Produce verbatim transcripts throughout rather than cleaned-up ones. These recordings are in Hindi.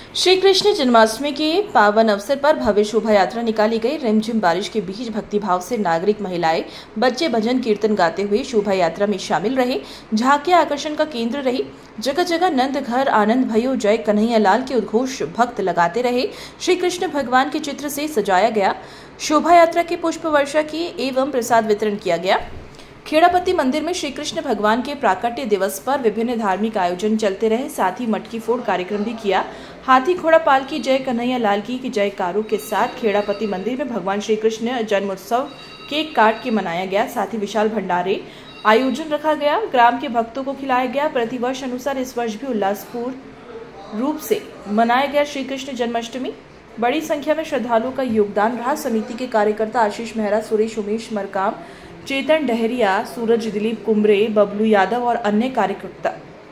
श्री कृष्ण जन्माष्टमी के पावन अवसर पर भव्य शोभा यात्रा निकाली गई। रिमझिम बारिश के बीच भक्तिभाव से नागरिक, महिलाएं, बच्चे भजन कीर्तन गाते हुए शोभा यात्रा में शामिल रहे। झांकियां आकर्षण का केंद्र रही। जगह जगह नंद घर आनंद भयो जय कन्हैया लाल के उद्घोष भक्त लगाते रहे। श्री कृष्ण भगवान के चित्र से सजाया गया शोभा यात्रा के पुष्प वर्षा की एवं प्रसाद वितरण किया गया। खेड़ापति मंदिर में श्री कृष्ण भगवान के प्राकट्य दिवस पर विभिन्न धार्मिक आयोजन चलते रहे। साथ ही मटकी फोड़ कार्यक्रम भी किया। हाथी घोड़ा पाल की जय कन्हैया लाल की जयकारों के साथ खेड़ापति मंदिर में भगवान श्री कृष्ण जन्मोत्सव केक काट के मनाया गया। साथ ही विशाल भंडारे आयोजन रखा गया। ग्राम के भक्तों को खिलाया गया। प्रतिवर्ष अनुसार इस वर्ष भी उल्लासपूर्ण रूप से मनाया गया श्री कृष्ण जन्माष्टमी। बड़ी संख्या में श्रद्धालुओं का योगदान रहा। समिति के कार्यकर्ता आशीष मेहरा, सुरेश उमेश मरकाम, चेतन डहरिया, सूरज दिलीप कुमरे, बबलू यादव और अन्य कार्यकर्ता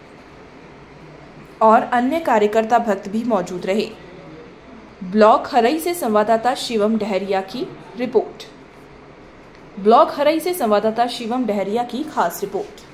और अन्य कार्यकर्ता भक्त भी मौजूद रहे। ब्लॉक हरई से संवाददाता शिवम डहरिया की रिपोर्ट। ब्लॉक हरई से संवाददाता शिवम डहरिया की खास रिपोर्ट।